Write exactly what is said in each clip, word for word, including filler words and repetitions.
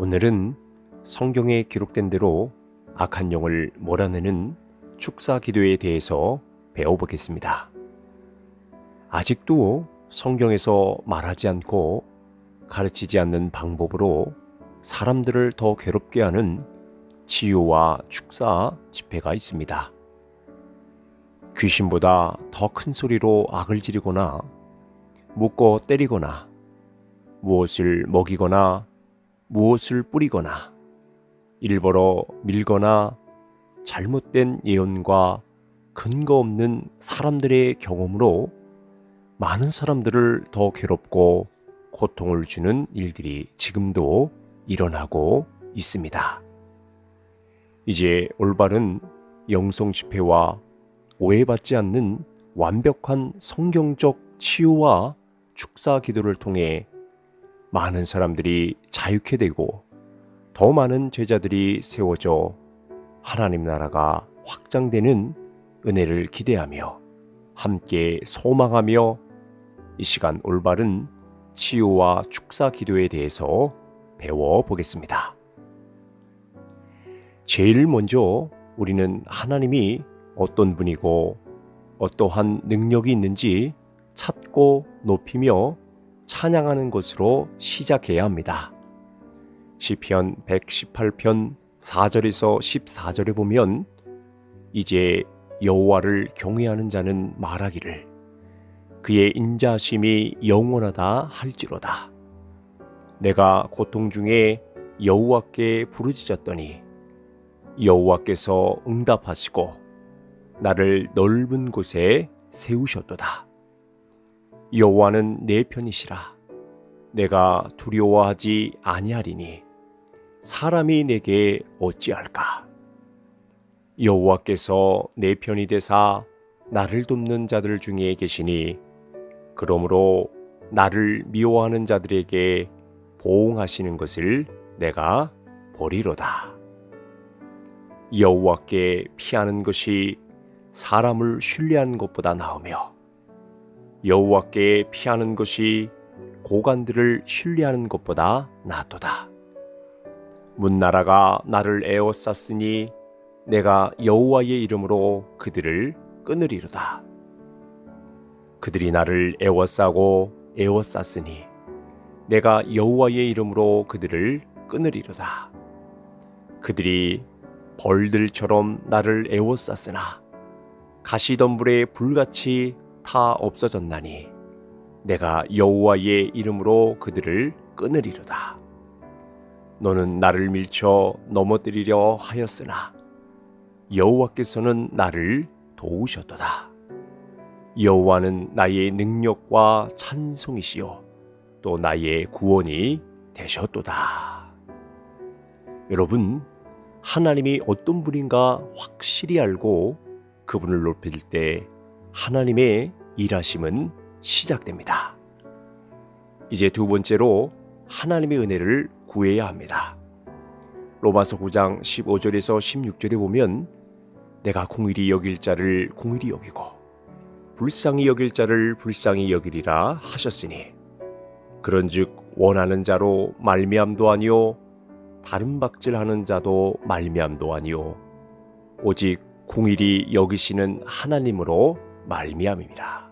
오늘은 성경에 기록된 대로 악한 영을 몰아내는 축사 기도에 대해서 배워보겠습니다. 아직도 성경에서 말하지 않고 가르치지 않는 방법으로 사람들을 더 괴롭게 하는 치유와 축사 집회가 있습니다. 귀신보다 더 큰 소리로 악을 지르거나 묶어 때리거나 무엇을 먹이거나 무엇을 뿌리거나 일부러 밀거나 잘못된 예언과 근거 없는 사람들의 경험으로 많은 사람들을 더 괴롭고 고통을 주는 일들이 지금도 일어나고 있습니다. 이제 올바른 영성 집회와 오해받지 않는 완벽한 성경적 치유와 축사 기도를 통해 많은 사람들이 자유케 되고 더 많은 제자들이 세워져 하나님 나라가 확장되는 은혜를 기대하며 함께 소망하며 이 시간 올바른 치유와 축사 기도에 대해서 배워보겠습니다. 제일 먼저 우리는 하나님이 어떤 분이고 어떠한 능력이 있는지 찾고 높이며 찬양하는 것으로 시작해야 합니다. 시편 백십팔 편 사 절에서 십사 절에 보면 이제 여호와를 경외하는 자는 말하기를 그의 인자하심이 영원하다 할지로다. 내가 고통 중에 여호와께 부르짖었더니 여호와께서 응답하시고 나를 넓은 곳에 세우셨도다. 여호와는 내 편이시라. 내가 두려워하지 아니하리니 사람이 내게 어찌할까. 여호와께서 내 편이 되사 나를 돕는 자들 중에 계시니 그러므로 나를 미워하는 자들에게 보응하시는 것을 내가 보리로다. 여호와께 피하는 것이 사람을 신뢰하는 것보다 나으며 여호와께 피하는 것이 고관들을 신뢰하는 것보다 낫도다. 문나라가 나를 에워쌌으니 내가 여호와의 이름으로 그들을 끊으리로다. 그들이 나를 에워싸고 에워쌌으니 내가 여호와의 이름으로 그들을 끊으리로다. 그들이 벌들처럼 나를 에워쌌으나 가시덤불에 불같이 다 없어졌나니 내가 여호와의 이름으로 그들을 끊으리로다. 너는 나를 밀쳐 넘어뜨리려 하였으나 여호와께서는 나를 도우셨도다. 여호와는 나의 능력과 찬송이시요 또 나의 구원이 되셨도다. 여러분, 하나님이 어떤 분인가 확실히 알고 그분을 높일 때 하나님의 일하심은 시작됩니다. 이제 두 번째로 하나님의 은혜를 구해야 합니다. 로마서 구 장 십오 절에서 십육 절에 보면 내가 공의리 여길 자를 공의리 여기고 불쌍히 여길 자를 불쌍히 여기리라 하셨으니 그런즉 원하는 자로 말미암도 아니요 다른 박질하는 자도 말미암도 아니요 오직 공의리 여기시는 하나님으로 말미암음이라.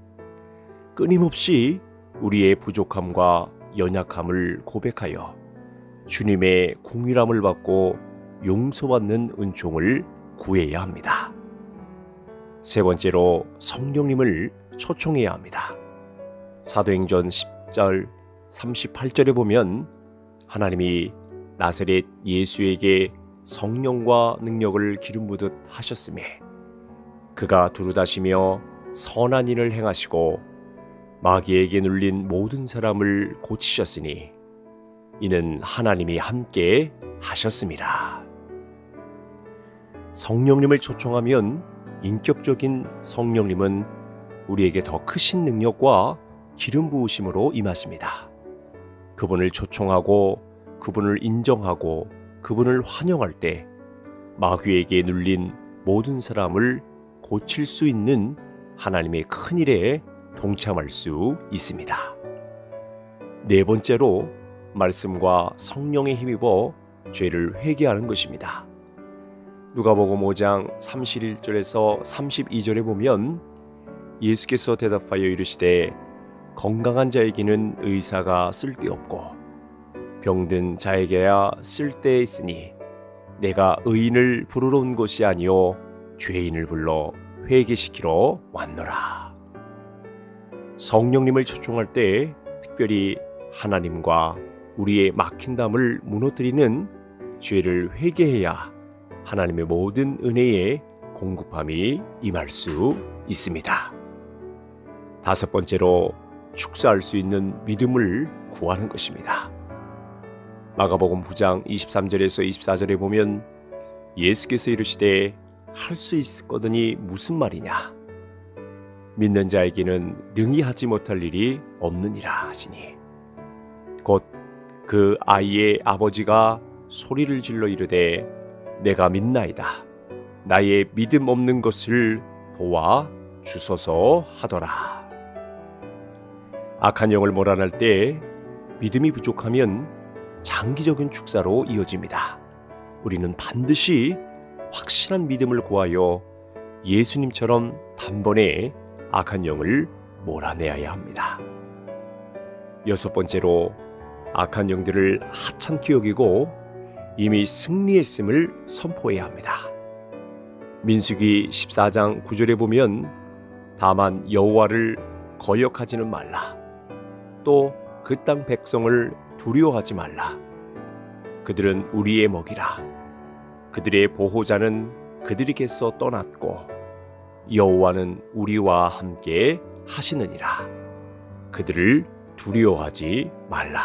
끊임없이 우리의 부족함과 연약함을 고백하여 주님의 궁일함을 받고 용서받는 은총을 구해야 합니다. 세 번째로 성령님을 초청해야 합니다. 사도행전 십 절 삼십팔 절에 보면 하나님이 나사렛 예수에게 성령과 능력을 기름 부듯 하셨음에 그가 두루다시며 선한 일을 행하시고 마귀에게 눌린 모든 사람을 고치셨으니 이는 하나님이 함께 하셨습니다. 성령님을 초청하면 인격적인 성령님은 우리에게 더 크신 능력과 기름 부으심으로 임하십니다. 그분을 초청하고 그분을 인정하고 그분을 환영할 때 마귀에게 눌린 모든 사람을 고칠 수 있는 하나님의 큰 일에 동참할 수 있습니다. 네 번째로 말씀과 성령에 힘입어 죄를 회개하는 것입니다. 누가복음 오 장 삼십일 절에서 삼십이 절에 보면 예수께서 대답하여 이르시되 건강한 자에게는 의사가 쓸데없고 병든 자에게야 쓸데 있으니 내가 의인을 부르러 온 것이 아니요 죄인을 불러 회개시키러 왔노라. 성령님을 초청할 때 특별히 하나님과 우리의 막힌 담을 무너뜨리는 죄를 회개해야 하나님의 모든 은혜에 공급함이 임할 수 있습니다. 다섯 번째로 축사할 수 있는 믿음을 구하는 것입니다. 마가복음 구 장 이십삼 절에서 이십사 절에 보면 예수께서 이르시되 할 수 있거든이 무슨 말이냐? 믿는 자에게는 능히 하지 못할 일이 없느니라 하시니 곧 그 아이의 아버지가 소리를 질러 이르되 내가 믿나이다. 나의 믿음 없는 것을 도와 주소서 하더라. 악한 영을 몰아낼 때 믿음이 부족하면 장기적인 축사로 이어집니다. 우리는 반드시 확실한 믿음을 구하여 예수님처럼 단번에 악한 영을 몰아내야 합니다. 여섯 번째로 악한 영들을 하찮게 여기고 이미 승리했음을 선포해야 합니다. 민수기 십사 장 구 절에 보면 다만 여호와를 거역하지는 말라. 또 그 땅 백성을 두려워하지 말라. 그들은 우리의 먹이라. 그들의 보호자는 그들에게서 떠났고 여호와는 우리와 함께 하시느니라. 그들을 두려워하지 말라.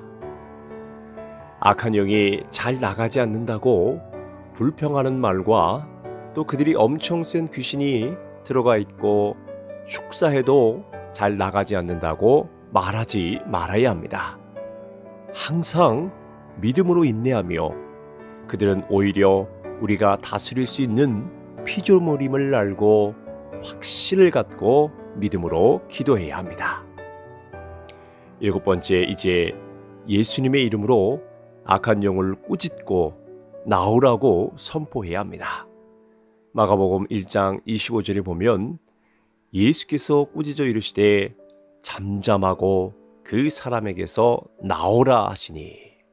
악한 영이 잘 나가지 않는다고 불평하는 말과 또 그들이 엄청 센 귀신이 들어가 있고 축사해도 잘 나가지 않는다고 말하지 말아야 합니다. 항상 믿음으로 인내하며 그들은 오히려 우리가 다스릴 수 있는 피조물임을 알고 확신을 갖고 믿음으로 기도해야 합니다. 일곱 번째, 이제 예수님의 이름으로 악한 영을 꾸짖고 나오라고 선포해야 합니다. 마가복음 일 장 이십오 절에 보면 예수께서 꾸짖어 이르시되 잠잠하고 그 사람에게서 나오라 하시니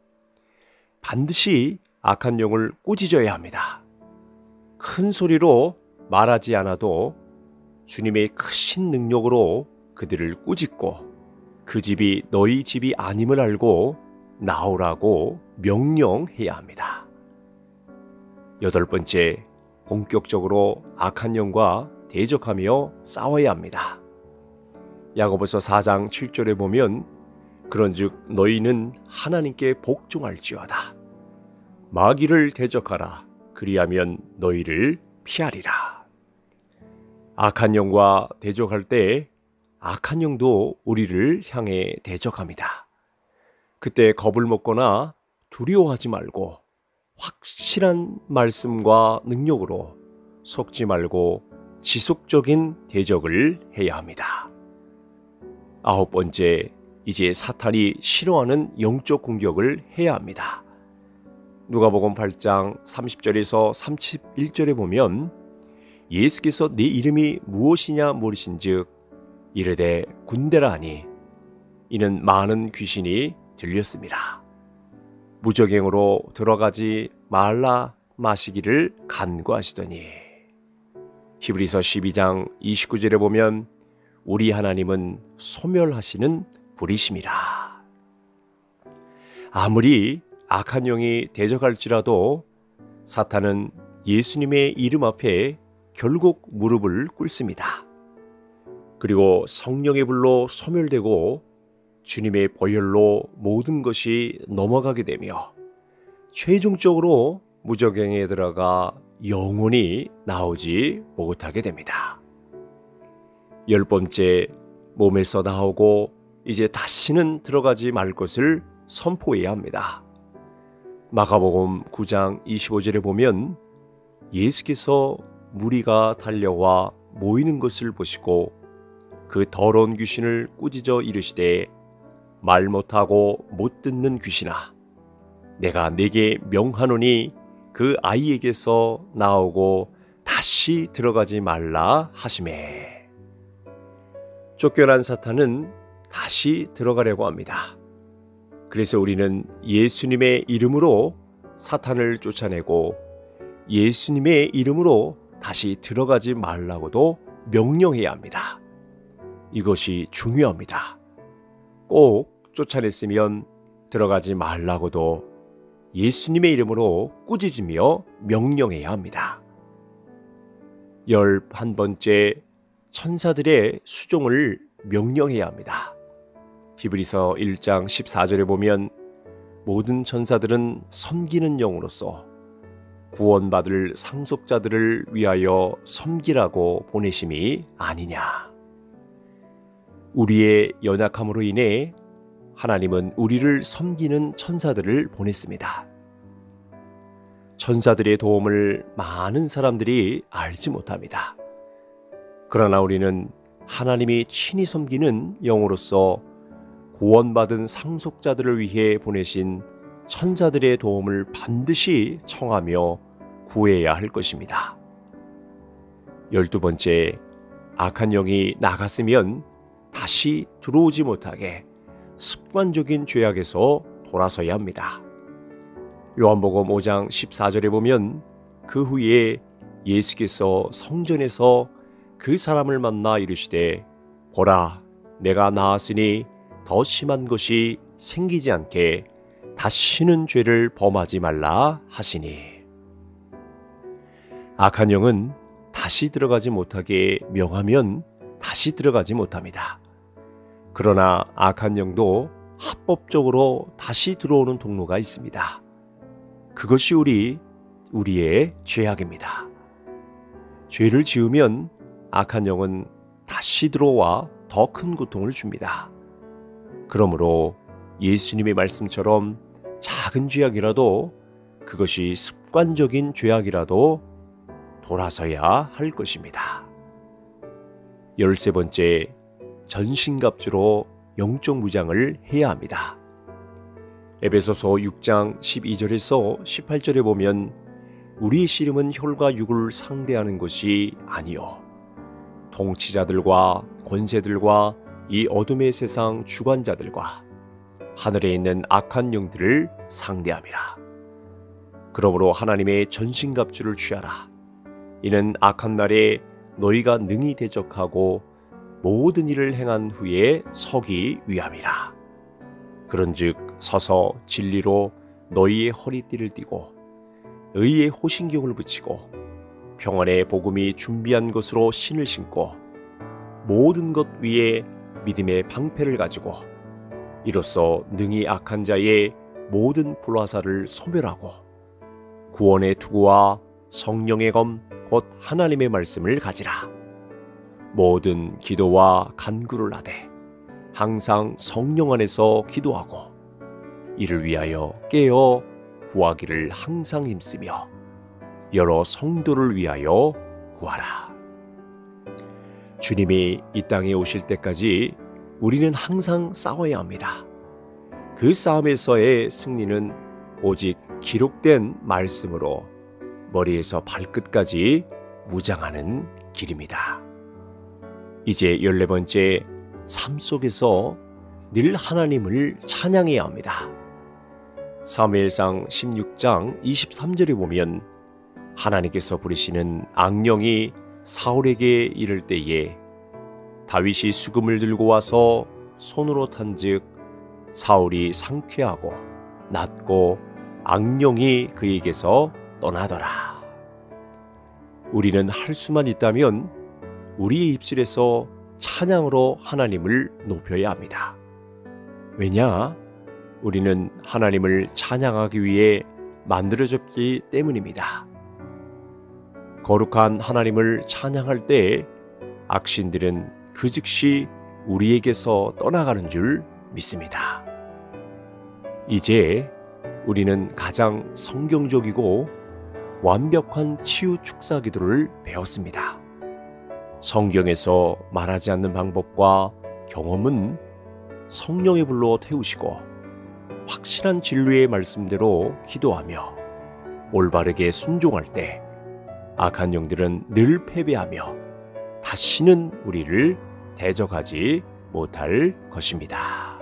반드시 악한 영을 꾸짖어야 합니다. 큰 소리로 말하지 않아도 주님의 크신 능력으로 그들을 꾸짖고 그 집이 너희 집이 아님을 알고 나오라고 명령해야 합니다. 여덟 번째, 본격적으로 악한 영과 대적하며 싸워야 합니다. 야고보서 사 장 칠 절에 보면 그런즉 너희는 하나님께 복종할지어다. 마귀를 대적하라. 그리하면 너희를 피하리라. 악한 영과 대적할 때 악한 영도 우리를 향해 대적합니다. 그때 겁을 먹거나 두려워하지 말고 확실한 말씀과 능력으로 속지 말고 지속적인 대적을 해야 합니다. 아홉 번째, 이제 사탄이 싫어하는 영적 공격을 해야 합니다. 누가복음 팔 장 삼십 절에서 삼십일 절에 보면 예수께서 네 이름이 무엇이냐 물으신즉 이르되 군대라 하니 이는 많은 귀신이 들렸습니다. 무적행으로 들어가지 말라 마시기를 간구하시더니 히브리서 십이 장 이십구 절에 보면 우리 하나님은 소멸하시는 불이심이라. 아무리 악한 영이 대적할지라도 사탄은 예수님의 이름 앞에 결국 무릎을 꿇습니다. 그리고 성령의 불로 소멸되고 주님의 보혈로 모든 것이 넘어가게 되며 최종적으로 무적행에 들어가 영원히 나오지 못하게 됩니다. 열 번째, 몸에서 나오고 이제 다시는 들어가지 말 것을 선포해야 합니다. 마가복음 구 장 이십오 절에 보면 예수께서 무리가 달려와 모이는 것을 보시고 그 더러운 귀신을 꾸짖어 이르시되 말 못하고 못 듣는 귀신아, 내가 네게 명하노니 그 아이에게서 나오고 다시 들어가지 말라 하시매. 쫓겨난 사탄은 다시 들어가려고 합니다. 그래서 우리는 예수님의 이름으로 사탄을 쫓아내고 예수님의 이름으로 다시 들어가지 말라고도 명령해야 합니다. 이것이 중요합니다. 꼭 쫓아냈으면 들어가지 말라고도 예수님의 이름으로 꾸짖으며 명령해야 합니다. 열한 번째, 천사들의 수종을 명령해야 합니다. 히브리서 일 장 십사 절에 보면 모든 천사들은 섬기는 영으로서 구원받을 상속자들을 위하여 섬기라고 보내심이 아니냐. 우리의 연약함으로 인해 하나님은 우리를 섬기는 천사들을 보냈습니다. 천사들의 도움을 많은 사람들이 알지 못합니다. 그러나 우리는 하나님이 친히 섬기는 영으로서 구원받은 상속자들을 위해 보내신 천사들의 도움을 반드시 청하며 구해야 할 것입니다. 열두 번째, 악한 영이 나갔으면 다시 들어오지 못하게 습관적인 죄악에서 돌아서야 합니다. 요한복음 오 장 십사 절에 보면 그 후에 예수께서 성전에서 그 사람을 만나 이르시되 보라, 내가 나았으니 더 심한 것이 생기지 않게 다시는 죄를 범하지 말라 하시니. 악한 영은 다시 들어가지 못하게 명하면 다시 들어가지 못합니다. 그러나 악한 영도 합법적으로 다시 들어오는 통로가 있습니다. 그것이 우리, 우리의 죄악입니다. 죄를 지으면 악한 영은 다시 들어와 더 큰 고통을 줍니다. 그러므로 예수님의 말씀처럼 작은 죄악이라도, 그것이 습관적인 죄악이라도 돌아서야 할 것입니다. 열세 번째, 전신갑주로 영적 무장을 해야 합니다. 에베소서 육 장 십이 절에서 십팔 절에 보면 우리의 씨름은 혈과 육을 상대하는 것이 아니요 통치자들과 권세들과 이 어둠의 세상 주관자들과 하늘에 있는 악한 영들을 상대함이라. 그러므로 하나님의 전신갑주를 취하라. 이는 악한 날에 너희가 능히 대적하고 모든 일을 행한 후에 서기 위함이라. 그런즉 서서 진리로 너희의 허리띠를 띠고 의의 호신경을 붙이고 평안의 복음이 준비한 것으로 신을 신고 모든 것 위에 믿음의 방패를 가지고 이로써 능히 악한 자의 모든 불화살을 소멸하고 구원의 투구와 성령의 검 곧 하나님의 말씀을 가지라. 모든 기도와 간구를 하되 항상 성령 안에서 기도하고 이를 위하여 깨어 구하기를 항상 힘쓰며 여러 성도를 위하여 구하라. 주님이 이 땅에 오실 때까지 우리는 항상 싸워야 합니다. 그 싸움에서의 승리는 오직 기록된 말씀으로 머리에서 발끝까지 무장하는 길입니다. 이제 열네 번째, 삶 속에서 늘 하나님을 찬양해야 합니다. 사무엘상 십육 장 이십삼 절에 보면 하나님께서 부르시는 악령이 사울에게 이를 때에 다윗이 수금을 들고 와서 손으로 탄즉 사울이 상쾌하고 낫고 악령이 그에게서 떠나더라. 우리는 할 수만 있다면 우리의 입술에서 찬양으로 하나님을 높여야 합니다. 왜냐? 우리는 하나님을 찬양하기 위해 만들어졌기 때문입니다. 거룩한 하나님을 찬양할 때 악신들은 그 즉시 우리에게서 떠나가는 줄 믿습니다. 이제 우리는 가장 성경적이고 완벽한 치유 축사 기도를 배웠습니다. 성경에서 말하지 않는 방법과 경험은 성령의 불로 태우시고 확실한 진리의 말씀대로 기도하며 올바르게 순종할 때 악한 영들은 늘 패배하며 다시는 우리를 대적하지 못할 것입니다.